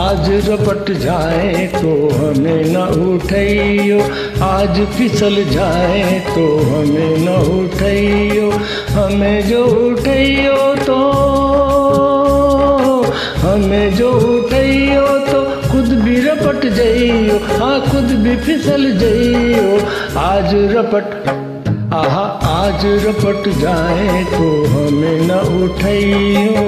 आज रपट जाए तो हमें न उठाइयो, आज फिसल जाए तो हमें न उठाइयो, हमें जो उठाइयो तो हमें जो उठाइयो तो खुद भी रपट जाइयो, हाँ खुद भी फिसल जाइयो। आज रपट आहा आज रपट जाए तो हमें न उठाइयो।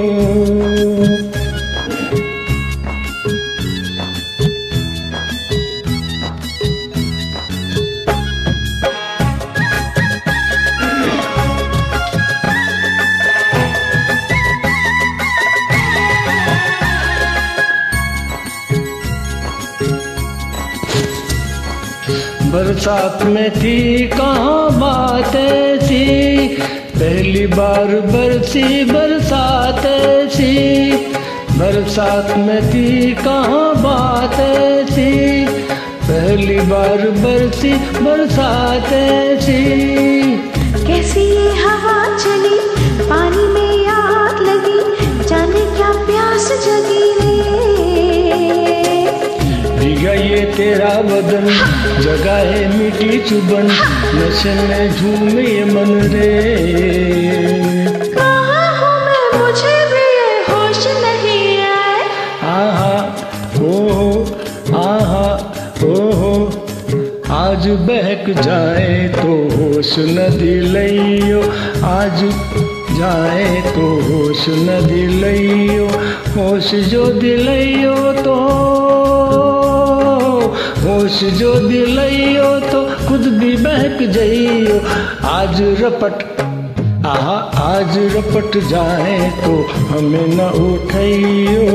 बरसात में थी कहाँ बात ऐसी, पहली बार बरसी बरसात ऐसी। बरसात में थी कहाँ बात ऐसी, पहली बार बरसी बरसात ऐसी। कैसी ये हवा चली, पानी में आग लगी, जाने क्या प्यास जगी रे। भीगा ये तेरा बदन, जगा है मीठी चुबन, नशे में झूमे ये मन रे। कहाँ हूँ मैं, मुझे भी ये होश नहीं आए। आहा ओहो आहा ओहो, आज बहक जाए तो होश न दिलइयो, आज जाए तो होश न दिलइयो, होश जो दिलइयो तो होश जो दिलइयो तो खुद भी बहक जाइयो। आज रपट आहा आज रपट जाए तो हमें न उठाइयो।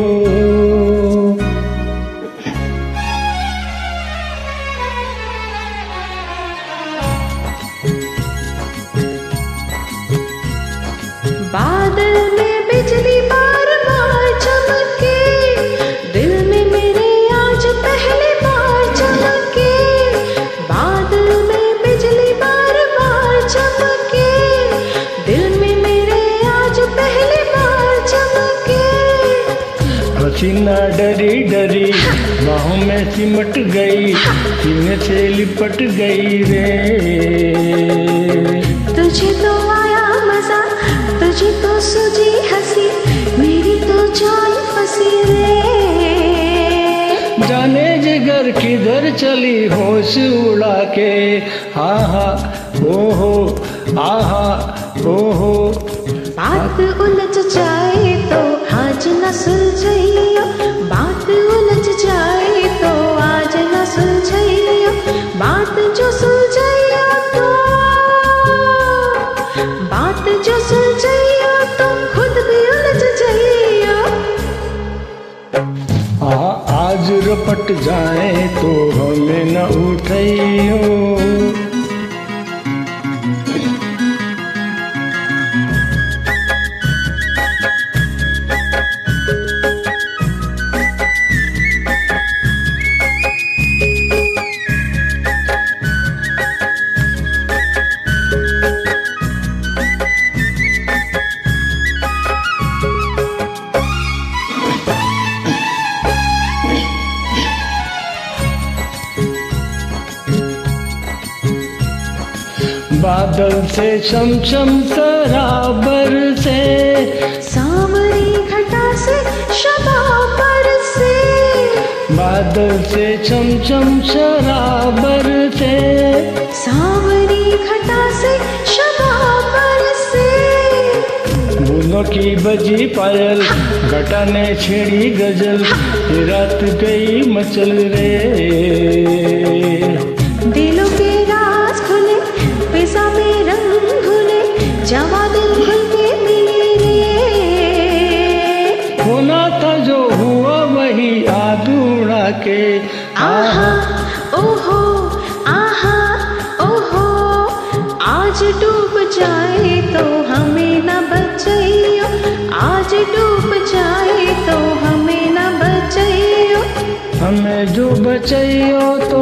बादल में बिजली बार बार चमके, दिल में मेरे आज पहली बार चमके। बादल में बिजली बार बार चमके, दिल में मेरे आज पहली बार चमके। हसीना डरी डरी बाहों में सिमट गई, सीने से लिपट गई रे। तुझे तो आया मजा, तुझे तो सूझी हंसी, मेरी तो जान फंसी रे। जाने जिगर किधर चली होश उड़ा के, आहा ओहो आहा ओहो। बात उलझ जाए तो आज न सुलझइयो, बात उलझ जाए तो आज न सुलझइयो, बात जो सुलझइयो तो बात जो सुलझइयो तो खुद भी उलझ जाइयो। आज रपट जाए तो हमें न उठाइयो। बादल से शमशम सराबर से, सांवरी घटा से शबाबर से। बादल से शमशम शराबर से, सांवरी घटा से शबाबर से। बूंदों की बजी पायल, घटा ने छेड़ी गजल, ये रात गई मचल रे। दिलों के राज खुले, फिजा में रंग घुले, जवा दिल खुल के मिले रे। होना था जो हुआ वही आधूड़ा के, आहा ओहो आहा ओहो। आज डूब जाए तो हमें न बचाइयो, आज डूब जाए तो हमें न बचाइयो, हमें जो बचाइयो तो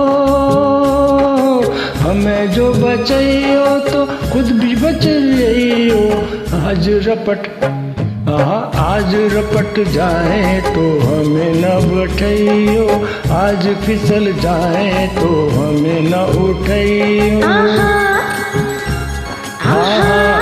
हमें जो बचाइयो तो खुद भी बच जाइयो। आज रपट आज रपट जाए तो हमें न बैठियो, आज फिसल जाए तो हमें न उठियो। आहा, आहा।